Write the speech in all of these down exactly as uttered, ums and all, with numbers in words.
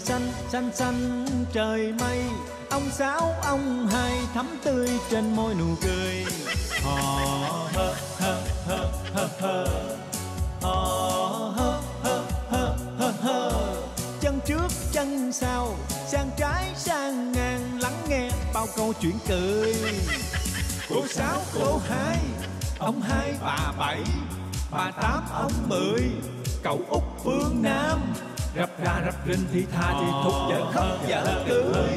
xanh xanh xanh trời mây. Ông Sáu ông Hai thắm tươi trên môi nụ cười. Hò hơ hơ hơ hơ hơ, hò hơ hơ hơ hơ hơ. Chân trước chân sau, sang trái sang ngang, lắng nghe bao câu chuyện cười. Cô Sáu cô Hai, ông Hai bà Bảy, bà Tám ông Mười, cậu Út Phương Nam. Rập ra rập rinh thì tha thì thục, vợ khóc vợ cười.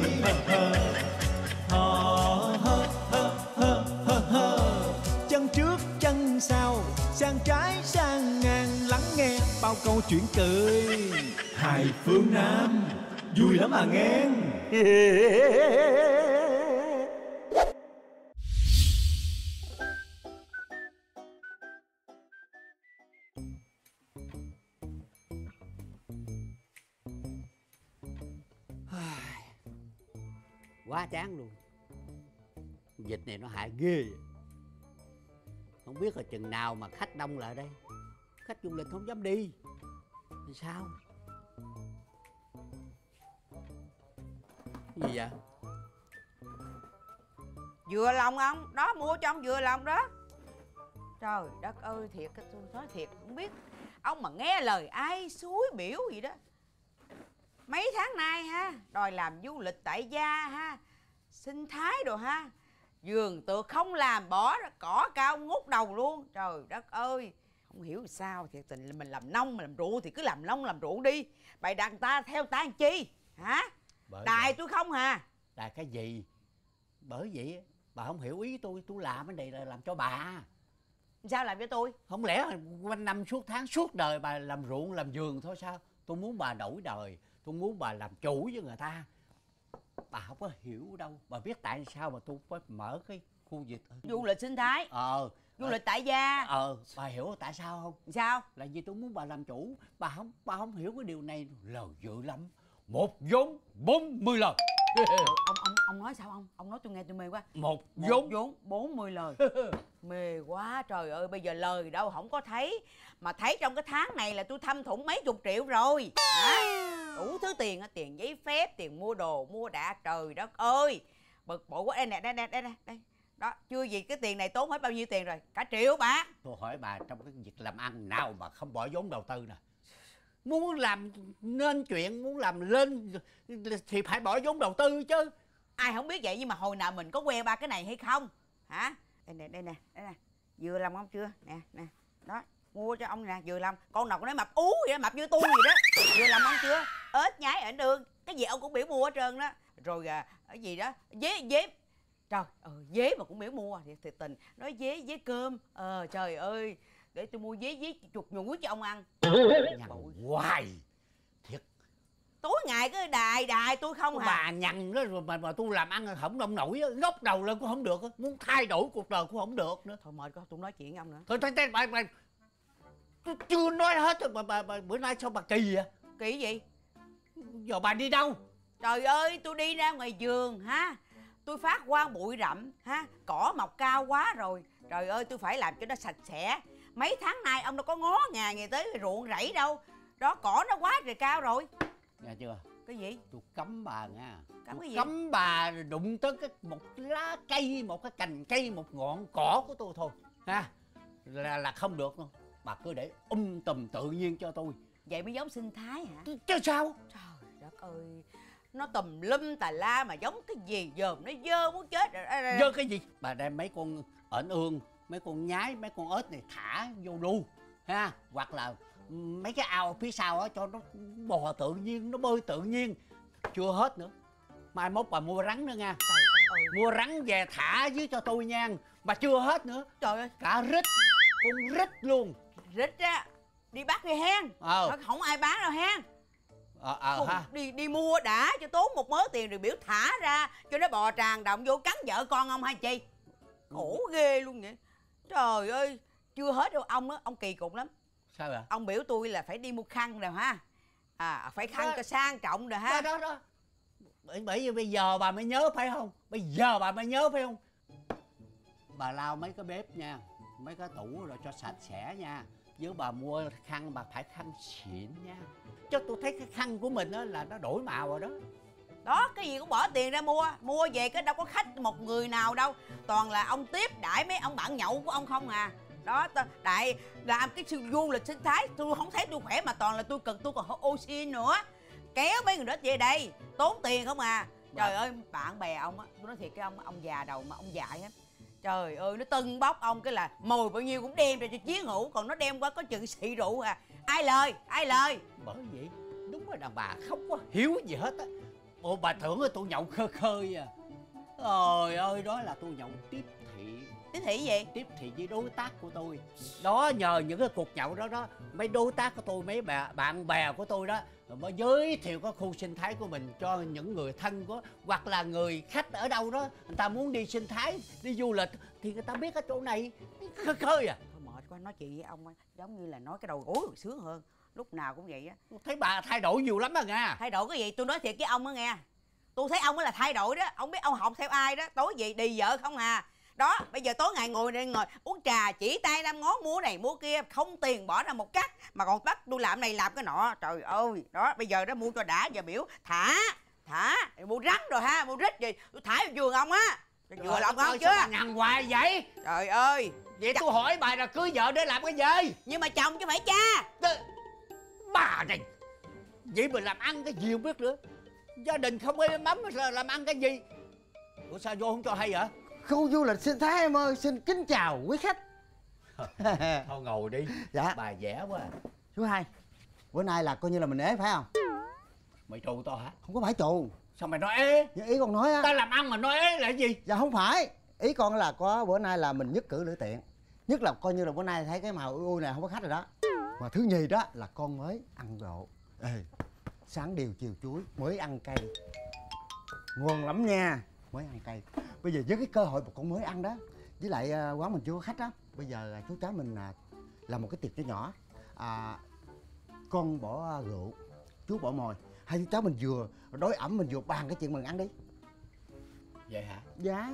Chân trước chân sau, sang trái sang ngang, lắng nghe bao câu chuyện cười. Hai phương Nam vui lắm à nghe. Quá chán luôn. Dịch này nó hại ghê. Không biết là chừng nào mà khách đông lại đây. Khách du lịch không dám đi thì sao? Cái gì vậy? Dừa lòng ông đó, mua cho ông dừa lòng đó. Trời đất ơi, thiệt tôi nói thiệt, không biết ông mà nghe lời ai suối biểu gì đó. Mấy tháng nay ha, đòi làm du lịch tại gia ha, sinh thái đồ ha, vườn tược không làm, bỏ cỏ cao ngút đầu luôn. Trời đất ơi, không hiểu sao thiệt tình. Mình làm nông, mình làm ruộng thì cứ làm nông làm ruộng đi, bày đặt người ta theo ta làm chi hả? Bởi đài vậy. Tôi không hà. Đài cái gì? Bởi vậy bà không hiểu ý tôi. Tôi làm cái này là làm cho bà. Sao làm cho tôi? Không lẽ quanh năm suốt tháng suốt đời bà làm ruộng làm vườn thôi sao? Tôi muốn bà đổi đời, tôi muốn bà làm chủ với người ta. Bà không có hiểu đâu. Bà biết tại sao mà tôi phải mở cái khu vực du lịch sinh thái, Ờ du lịch tại gia. Ờ bà hiểu tại sao không? Sao? Là vì tôi muốn bà làm chủ. Bà không bà không hiểu cái điều này. Lời dữ lắm. Một vốn bốn mươi lời. ông ông ông nói sao ông? Ông nói tôi nghe tôi mê quá. Một vốn vốn bốn mươi lời. Mê quá trời ơi. Bây giờ lời đâu không có thấy, mà thấy trong cái tháng này là tôi thâm thủng mấy chục triệu rồi hả? Đủ thứ tiền á, tiền giấy phép, tiền mua đồ mua đạ. Trời đất ơi, bực bội quá. Đây nè, đây nè, đây nè, đây đó. Chưa gì cái tiền này tốn hết bao nhiêu tiền rồi? Cả triệu bạc. Tôi hỏi bà, trong cái việc làm ăn nào mà không bỏ vốn đầu tư nè? Muốn làm nên chuyện, muốn làm lên thì phải bỏ vốn đầu tư chứ. Ai không biết vậy, nhưng mà hồi nào mình có que ba cái này hay không hả? Đây nè, đây nè, đây nè. Vừa lòng ông chưa? Nè, nè. Đó, mua cho ông nè, vừa lòng. Con nào con nói mập ú vậy đó, mập như tôi vậy đó. Vừa lòng ông chưa? Ếch nhái ở đường, cái gì ông cũng biểu mua hết trơn đó. Rồi à, cái gì đó, dế, dế. Trời, ờ, dế mà cũng biểu mua thì, thì tình. Nói dế, dế cơm. Ờ, trời ơi, để tôi mua dế, dế chuột nhủi cho ông ăn. Nhằn hoài. Thiệt. Tối ngày cái đài, đài tôi không hả? Bà nhằn đó rồi mà, mà tôi làm ăn không đông nổi á. Ngóc đầu lên cũng không được á. Muốn thay đổi cuộc đời cũng không được nữa. Thôi mệt quá, tôi nói chuyện với ông nữa. Thôi, thôi, thôi bà, bà, tôi chưa nói hết rồi. Bà, bà, bà, bữa nay sao bà kỳ vậy? Kỳ gì? Giờ bà đi đâu? Trời ơi, tôi đi ra ngoài vườn ha. Tôi phát quang bụi rậm ha, cỏ mọc cao quá rồi. Trời ơi, tôi phải làm cho nó sạch sẽ. Mấy tháng nay ông đâu có ngó ngàng gì tới ruộng rẫy đâu. Đó, cỏ nó quá trời cao rồi. Nghe chưa? Cái gì? Tôi cấm bà nha. Cấm cái gì? Cấm bà đụng tới cái một lá cây, một cái cành cây, một ngọn cỏ của tôi thôi ha. Là là không được đâu. Bà cứ để um tùm tự nhiên cho tôi. Vậy mới giống sinh thái hả? Chứ sao? Trời đất ơi, nó tùm lum tà la mà giống cái gì dòm nó dơ muốn chết rồi. Dơ cái gì? Bà đem mấy con ếch ương, mấy con nhái, mấy con ếch này thả vô đu ha. Hoặc là mấy cái ao phía sau á cho nó bò tự nhiên, nó bơi tự nhiên. Chưa hết nữa, mai mốt bà mua rắn nữa nha. Trời ơi. Mua rắn về thả dưới cho tôi nha. Bà chưa hết nữa. Trời ơi. Cả rít, con rít luôn. Rít á, đi bắt đi hen. Ờ. Không ai bán đâu hen. Ờ, ờ ha. Đi đi mua đã cho tốn một mớ tiền rồi biểu thả ra cho nó bò tràn động vô cắn vợ con ông hay chi. Khổ ghê luôn vậy. Trời ơi, chưa hết đâu ông á, ông kỳ cục lắm. Sao vậy? Ông biểu tôi là phải đi mua khăn rồi ha. À, phải khăn đó, cho sang trọng rồi ha. Đó đó đó. Bởi, bởi vì bây giờ bà mới nhớ phải không? Bây giờ bà mới nhớ phải không? Bà lau mấy cái bếp nha, mấy cái tủ rồi cho sạch sẽ nha. Nếu bà mua khăn bà phải khăn xịn nha. Chứ tôi thấy cái khăn của mình á là nó đổi màu rồi đó. Đó, cái gì cũng bỏ tiền ra mua. Mua về cái đâu có khách một người nào đâu. Toàn là ông tiếp đãi mấy ông bạn nhậu của ông không à. Đó, đại làm cái sự du lịch sinh thái. Tôi không thấy tôi khỏe mà toàn là tôi cần tôi còn oxy nữa. Kéo mấy người đó về đây tốn tiền không à. Trời ơi, bạn bè ông á, tôi nói thiệt cái ông ông già đầu mà ông dại á. Trời ơi, nó tưng bóc ông cái là mồi bao nhiêu cũng đem ra cho chiến hữu. Còn nó đem qua có chừng xị rượu à. Ai lời, ai lời. Bởi vậy, đúng là đàn bà không có hiểu gì hết á. Bộ bà tưởng là tôi nhậu khơi khơi à. Trời ơi, đó là tôi nhậu tiếp thị. Tiếp thị gì? Tiếp thị với đối tác của tôi. Đó, nhờ những cái cuộc nhậu đó đó, mấy đối tác của tôi, mấy bà, bạn bè của tôi đó mới giới thiệu cái khu sinh thái của mình cho những người thân của, hoặc là người khách ở đâu đó người ta muốn đi sinh thái, đi du lịch thì người ta biết cái chỗ này khơi khơi à. Thôi mệt quá, nói chuyện với ông á giống như là nói cái đầu gối còn sướng hơn. Lúc nào cũng vậy á. Thấy bà thay đổi nhiều lắm á nghe. Thay đổi cái gì? Tôi nói thiệt với ông á nghe. Tôi thấy ông á là thay đổi đó. Ông biết ông học theo ai đó. Tối gì đi vợ không à. Đó, bây giờ tối ngày ngồi đây ngồi uống trà chỉ tay năm ngón mua này mua kia, không tiền bỏ ra một cắt mà còn bắt tôi làm này làm cái nọ. Trời ơi, đó bây giờ đó mua cho đã, giờ biểu thả thả mua rắn rồi ha, mua rít gì tôi thả vào giường ông á. Vừa lòng không chưa? Sao bà ngằn hoài vậy? Trời ơi, vậy tôi hỏi bà là cưới vợ để làm cái gì? Nhưng mà chồng chứ phải cha. Bà này, vậy mà làm ăn cái gì không biết nữa. Gia đình không êm ấm là làm ăn cái gì? Ủa sao vô không cho hay hả? Khu du lịch sinh thái em ơi, xin kính chào quý khách. Thôi ngồi đi. Dạ. Bà vẽ quá à. Chú Hai, bữa nay là coi như là mình ế phải không? Mày trù tao hả? Không có phải trù. Sao mày nói ế? Nhưng ý con nói á. Tao làm ăn mà nói ế là cái gì? Dạ không phải. Ý con là có bữa nay là mình nhất cử lưỡi tiện. Nhất là coi như là bữa nay thấy cái màu ui ui này không có khách rồi đó. Mà thứ nhì đó là con mới ăn độ. Ê, sáng điều chiều chuối, mới ăn cây. Ngon lắm nha. Mới ăn cây. Bây giờ với cái cơ hội một con mới ăn đó, với lại uh, quán mình chưa có khách đó, bây giờ uh, chú cháu mình uh, làm một cái tiệc cho nhỏ. À, con bỏ uh, rượu, chú bỏ mồi, hai chú cháu mình vừa đối ẩm mình vừa bàn cái chuyện mình ăn đi. Vậy hả? Dạ.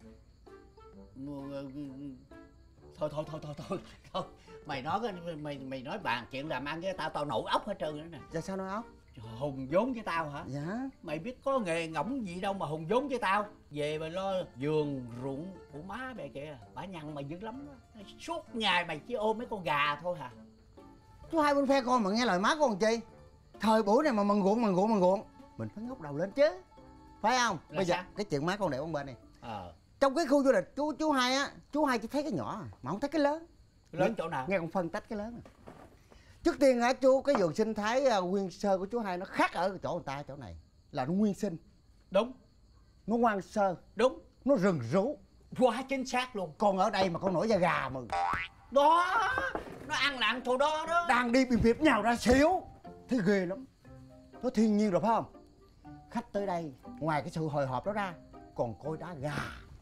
Thôi thôi thôi thôi thôi thôi. Mày nói cái mày mày nói bàn chuyện làm ăn với tao tao nổi óc hết trơn nữa nè. Dạ sao nói ốc? Hùng vốn với tao hả? Dạ. Mày biết có nghề ngỗng gì đâu mà hùng vốn với tao. Về mày lo vườn ruộng của má mày kìa, bả nhằn mày dữ lắm đó. Suốt ngày mày chỉ ôm mấy con gà thôi hả? Chú Hai bên phe con mà nghe lời má con chi? Thời buổi này mà mần ruộng mần ruộng mần ruộng, mình phải ngóc đầu lên chứ, phải không? Là bây giờ sao? cái chuyện má con để con bên này. Ờ. Trong cái khu du lịch chú chú Hai á, chú Hai chỉ thấy cái nhỏ mà không thấy cái lớn. Lớn chỗ nào? Nghe con phân tách cái lớn à. Trước tiên hả chú, cái vườn sinh thái uh, nguyên sơ của chú Hai nó khác ở chỗ người ta chỗ này là nó nguyên sinh. Đúng. Nó hoang sơ. Đúng. Nó rừng rú. Quá chính xác luôn. Còn ở đây mà con nổi da gà mừng. Đó, nó ăn là ăn chỗ đó đó. Đang đi bìm bịp nhào ra xỉu. Thấy ghê lắm. Nó thiên nhiên rồi phải không? Khách tới đây ngoài cái sự hồi hộp đó ra còn coi đá gà.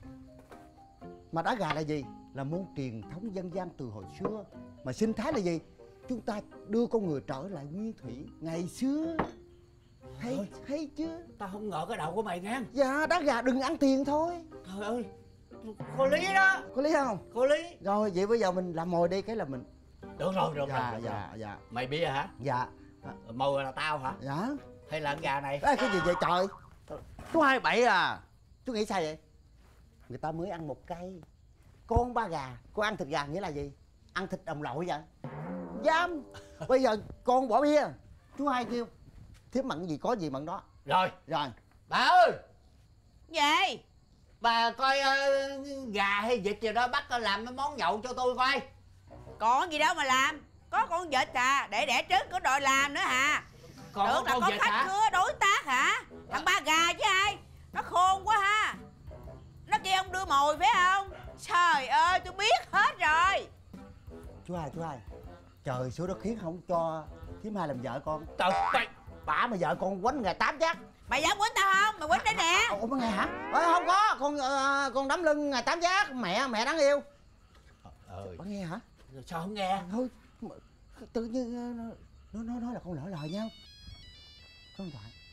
Mà đá gà là gì? Là môn truyền thống dân gian từ hồi xưa. Mà sinh thái là gì? Chúng ta đưa con người trở lại nguyên thủy ngày xưa. Hay, Thôi. hay chưa? Tao không ngờ cái đầu của mày ngang. Dạ, đá gà đừng ăn tiền thôi. Trời ơi, có lý đó. Có lý không? Có lý. Rồi, vậy bây giờ mình làm mồi đi cái là mình. Được rồi, được Dạ, rồi. dạ, dạ. Mày bia hả? Dạ. Mồi là tao hả? Dạ. Hay là con gà này? Ê, cái gì vậy trời? Chú Hai bậy à? Chú nghĩ sao vậy? Người ta mới ăn một cây. Con ba gà, con ăn thịt gà nghĩa là gì? Ăn thịt đồng lội vậy? Dám. Bây giờ con bỏ bia. Chú Hai kêu thiếp mặn gì có gì mặn đó. Rồi. Rồi. Bà ơi, Gì? bà coi uh, gà hay vịt gì đó bắt làm cái món nhậu cho tôi coi. Còn gì đâu mà làm. Có con vịt à, để đẻ trứng có đòi làm nữa hả? Còn Tưởng là con có vịt khách hả? khứa đối tác hả? Thằng ba gà chứ ai? Nó khôn quá ha. Nó kêu ông đưa mồi phải không? Trời ơi, tôi biết hết rồi. Chú Hai, chú Hai. Trời số đó khiến không cho thiếp Hai làm vợ con. Trời ơi. Bả mà vợ con quánh ngày tám giác. Mày dám quýnh tao không? Mày quýnh đây nè. Ủa mà nghe hả? Ê, không có, con uh, con đấm lưng ngày tám giác, mẹ mẹ đáng yêu. Ờ. Bả nghe hả? Sao không nghe? Thôi, tự nhiên nó nó nó nói là con lỡ lời nhau. Có điện thoại.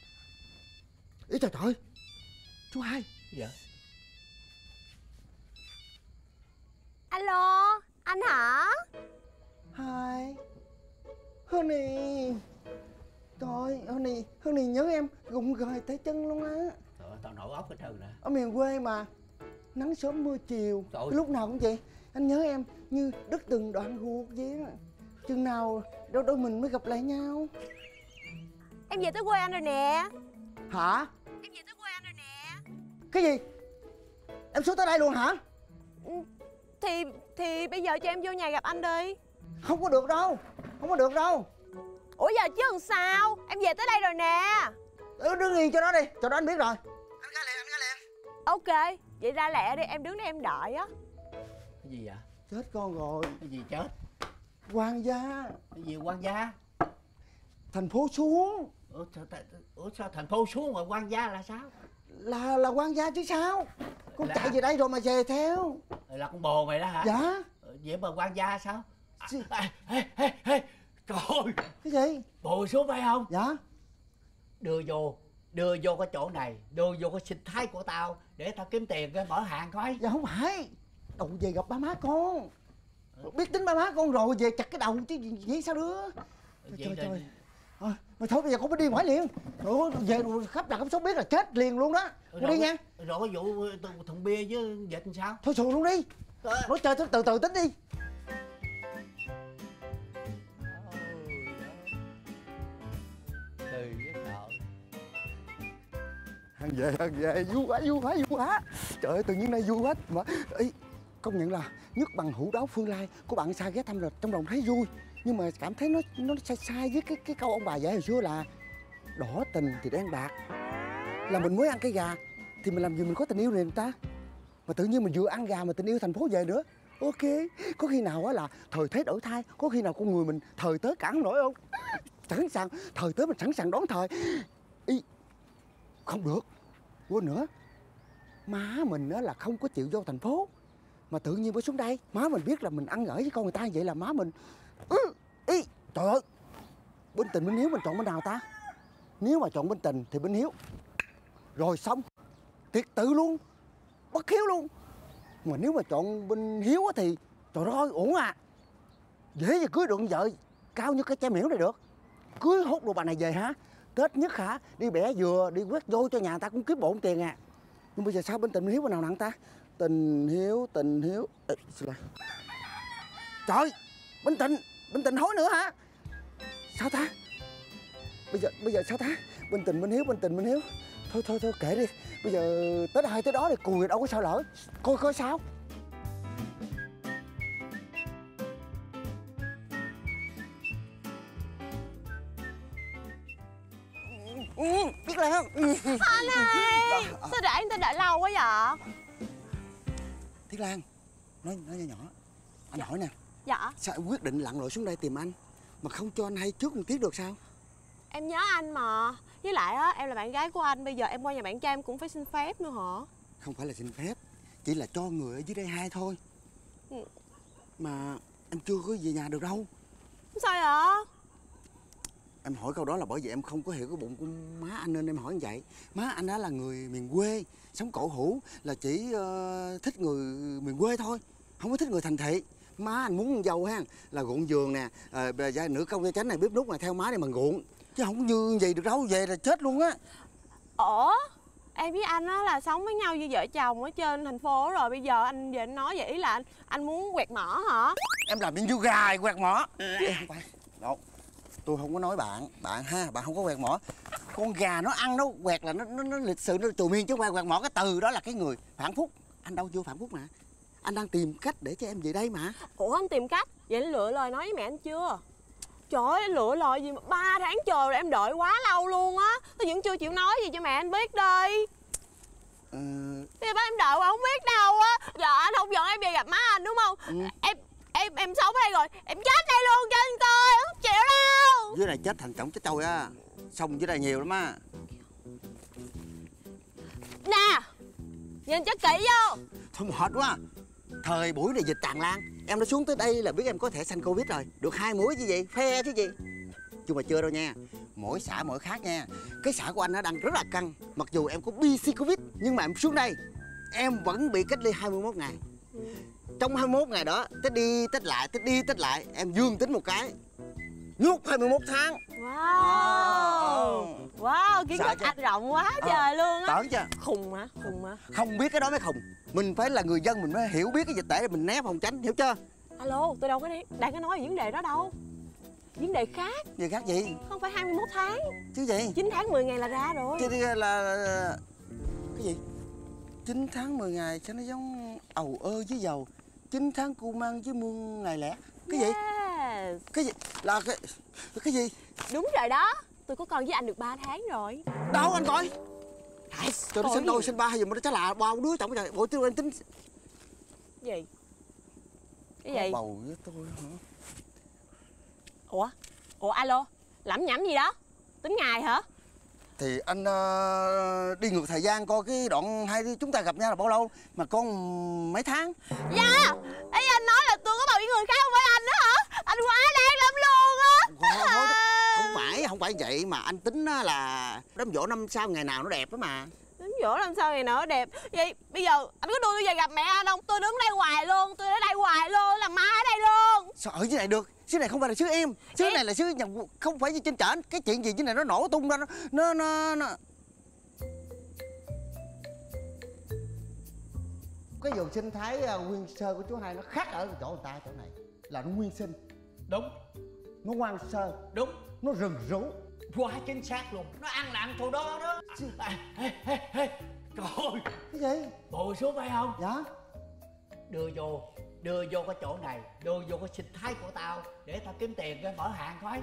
Ý trời trời. Chú Hai. Dạ. Alo, anh hả? Hai. Honey. Trời, Honey, Honey nhớ em gụng gời tay chân luôn á. Trời ơi, tao nổi óc hết trơn nè. Ở miền quê mà nắng sớm mưa chiều, Trời ơi. lúc nào cũng vậy. Anh nhớ em như đứt từng đoạn ruột vậy á. Chừng nào đôi đôi mình mới gặp lại nhau. Em về tới quê anh rồi nè. Hả? Em về tới quê anh rồi nè. Cái gì? Em xuống tới đây luôn hả? Ừ, Thì thì bây giờ cho em vô nhà gặp anh đi. Không có được đâu. Không có được đâu. Ủa giờ chứ làm sao? Em về tới đây rồi nè. Ừ, đứng yên cho đó đi, cho đó anh biết rồi. Anh ra liền, anh ra liền. Ok, vậy ra lẹ đi, em đứng đây em đợi á. Cái gì vậy? Chết con rồi. Cái gì chết? Quan gia. Cái gì quan gia? Thành phố xuống. Ủa sao, ủa sao thành phố xuống mà quan gia là sao? Là là quan gia chứ sao? Con Là- chạy về đây rồi mà về theo. Là con bồ mày đó hả? Dạ. Vậy mà quan gia sao? À, Gì? à, ê, ê, ê. Trời ơi, Cái gì? bồ xuống phải không? Dạ. Đưa vô, đưa vô cái chỗ này, đưa vô cái sinh thái của tao để tao kiếm tiền cái mở hàng coi. Dạ không phải. Đầu về gặp ba má con. Biết tính ba má con rồi về chặt cái đầu chứ gì, nghĩ sao đứa. Trời trời, trời. À, mà thôi bây giờ con phải đi ngoài liền. Trời ơi, về rồi khắp là khắp số biết là chết liền luôn đó. Con đi nha. Rồi cái vụ thùng bia với dịch làm sao? Thôi xù luôn đi. Nói chơi từ từ tính đi. Từ với cậu. Hàng về, hàng về, vui quá, vui quá, vui quá. Trời ơi, tự nhiên nay vui quá. Mà, ý, công nhận là nhất bằng hữu đáo phương lai của bạn xa ghé thăm rồi trong lòng thấy vui. Nhưng mà cảm thấy nó nó sai sai với cái cái câu ông bà dạy hồi xưa là đỏ tình thì đen bạc. Là mình mới ăn cái gà thì mình làm gì mình có tình yêu này người ta. Mà tự nhiên mình vừa ăn gà mà tình yêu thành phố về nữa. Ok, có khi nào á là thời thế đổi thay, có khi nào con người mình thời tới cản nổi không? Sẵn sàng, thời tới mình sẵn sàng đón thời. Ý, không được, quên nữa. Má mình á là không có chịu vô thành phố. Mà tự nhiên mới xuống đây, má mình biết là mình ăn ở với con người ta vậy là má mình ừ, ý, trời ơi. Bên Tình bên Hiếu mình chọn bên nào ta? Nếu mà chọn bên Tình thì bên Hiếu. Rồi xong, tuyệt tự luôn, bất hiếu luôn. Mà nếu mà chọn bên Hiếu á thì trời ơi ổn à. Dễ gì cưới được vợ cao như cái chai miễu này được. Cưới hốt đồ bà này về hả? Tết nhất hả? Đi bẻ dừa, đi quét vôi cho nhà người ta cũng kiếm bộn tiền à. Nhưng bây giờ sao bên Tình bên Hiếu bên nào nặng ta? Tình Hiếu, Tình Hiếu. Ê, xin lỗi. Trời, bên Tình, bên Tình hối nữa hả? Sao ta? Bây giờ bây giờ sao ta? Bên Tình bên Hiếu, bên Tình bên Hiếu. Thôi thôi thôi kệ đi. Bây giờ tới ai tới đó thì cùi đâu có sao lỡ. Coi coi sao. Ừ, biết là không? Anh ơi, sao để anh ta đợi lâu quá vậy? Thiết Lan, nói nói nhỏ nhỏ. Anh hỏi nè, Dạ, sao em quyết định lặn lội xuống đây tìm anh mà không cho anh hay trước một tiếng được sao? em nhớ anh mà. Với lại á, em là bạn gái của anh. Bây giờ em qua nhà bạn trai em cũng phải xin phép nữa hả? Không phải là xin phép, chỉ là cho người ở dưới đây hay thôi. Ừ. Mà em chưa có về nhà được đâu. Sao vậy? Em hỏi câu đó là bởi vì em không có hiểu cái bụng của má anh nên em hỏi như vậy. Má anh á là người miền quê, sống cổ hủ, là chỉ uh, thích người miền quê thôi, không có thích người thành thị. Má anh muốn dâu ha là ruộng vườn nè, uh, nửa công gia chánh này bếp nút này theo má này mà ruộng, chứ không như vậy được đâu, về là chết luôn á. Ủa? Em với anh á là sống với nhau như vợ chồng ở trên thành phố rồi. Bây giờ anh về anh nói vậy, ý là anh, anh muốn quẹt mỏ hả? Em làm như gà quẹt mỏ. Em không phải đâu, tôi không có nói bạn bạn ha, bạn không có quẹt mỏ. Con gà nó ăn nó quẹt là nó nó, nó lịch sự nó trù miên, chứ không phải quẹt mỏ. Cái từ đó là cái người phản phúc. Anh đâu vô phản phúc mà. Anh đang tìm cách để cho em về đây mà. Ủa anh tìm cách? Vậy anh lựa lời nói với mẹ anh chưa? Trời ơi, anh lựa lời gì mà ba tháng trời rồi, em đợi quá lâu luôn á. Tôi vẫn chưa chịu nói gì cho mẹ anh biết đi. Ờ... Bây giờ ba em đợi mà không biết đâu á. Giờ anh không dẫn em về gặp má anh đúng không? Ừ. Em em em sống ở đây rồi, em chết đây luôn cho anh coi, không chịu đâu. Dưới này chết thành chổng chết trâu á. Xong dưới đây nhiều lắm á. Nè, nhìn cho kỹ vô. Thôi mệt quá. Thời buổi này dịch tràn lan, em đã xuống tới đây là biết em có thể sanh Covid rồi. Được hai mũi chứ gì, phe chứ gì. Nhưng mà chưa đâu nha. Mỗi xã mỗi khác nha. Cái xã của anh nó đang rất là căng. Mặc dù em có bê xê Covid, nhưng mà em xuống đây em vẫn bị cách ly hai mươi mốt ngày. Trong hai mươi mốt ngày đó, tết đi tết lại, tết đi tết lại, em dương tính một cái nhốt hai mươi mốt tháng. Wow. Wow, kiến Sợ thức chưa? anh rộng quá Ờ, trời luôn á. Tưởng chưa? Khùng hả? Khùng hả? Không biết cái đó mới khùng. Mình phải là người dân, mình mới hiểu biết cái dịch tễ để mình né phòng tránh, hiểu chưa? Alo, tôi đâu có đi, đang có nói về vấn đề đó đâu. Vấn đề khác, Gì khác gì? không phải hai mươi mốt tháng. Chứ gì? chín tháng mười ngày là ra rồi. Chứ đi là... Cái gì? chín tháng mười ngày cho nó giống ầu ơ với dầu. chín tháng cu mang với muôn ngày lẻ. Cái gì? Yes. Cái gì? Là cái... Cái gì? Đúng rồi đó. Tôi có con với anh được ba tháng rồi. Đâu anh coi. Trời nó Coi sinh đôi gì? sinh ba hay gì mà nó chắc là bao đứa tổng trời. Bộ tôi em tính Gì? Cái gì? bầu với tôi hả? Ủa? Ủa alo? Lẩm nhẩm gì đó? Tính ngày hả? Thì anh uh, đi ngược thời gian coi cái đoạn hai đứa chúng ta gặp nhau là bao lâu mà con mấy tháng. Dạ. Ý anh nói là tôi có bầu với người khác không phải anh đó hả? Anh quá đáng lắm luôn á. Không, không, không phải không phải vậy mà anh tính á là đám giỗ năm sau ngày nào nó đẹp đó mà. Đến dỗ làm sao ngày nào đẹp. Vậy bây giờ anh có đưa tôi về gặp mẹ anh không? Tôi đứng đây hoài luôn. Tôi ở đây hoài luôn. Làm má ở đây luôn. Sao ở dưới này được? Xứ này không phải là xứ em, xứ Em- này là xứ nhà, không phải như trên trển. Cái chuyện gì dưới này nó nổ tung ra, nó nó nó, nó. Cái vùng sinh thái uh, nguyên sơ của chú hai nó khác ở chỗ người ta chỗ này là nó nguyên sinh, Đúng, nó ngoan sơ, đúng, nó rừng rú. quá chính xác luôn. Nó ăn là ăn thù đó đó. À, ê, ê, ê, coi, Cái gì? ngồi xuống phải không? Dạ. Đưa vô, đưa vô cái chỗ này, đưa vô cái sinh thái của tao để tao kiếm tiền cái mở hàng coi.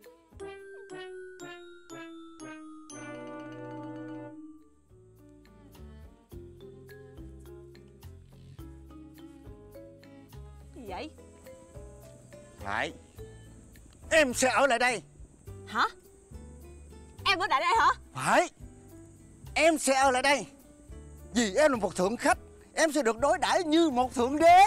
Gì vậy? Phải. Em sẽ ở lại đây. Hả? Em ở lại đây hả? Phải. Em sẽ ở lại đây. Vì em là một thượng khách, em sẽ được đối đãi như một thượng đế.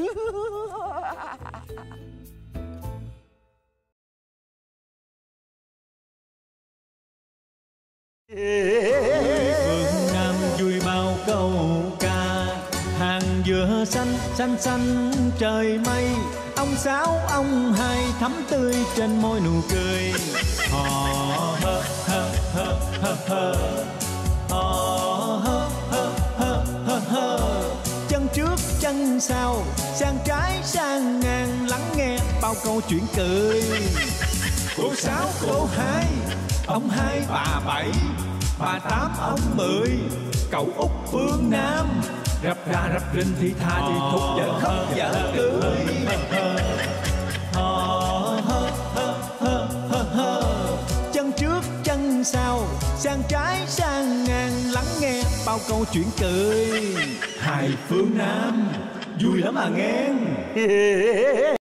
Phương Nam vui bao câu ca, hàng dừa xanh xanh xanh trời mây, ông sáu ông hai thắm tươi trên môi nụ cười. Hò hơ hơ hơ hơ hơ, hò hơ hơ hơ hơ hơ, chân trước chân sau, sang trái sang ngang, lắng nghe bao câu chuyện cười. Cô sáu cô hai, ông hai bà bảy, bà tám ông mười, cậu út phương Nam, rập ra rập rinh thì tha thì thục vợ khóc vợ cười. Hò hơ hơ hơ hơ hơ, chân trước chân sau, sang trái sang ngang, lắng nghe bao câu chuyện cười. Hai phương Nam vui lắm à nghe.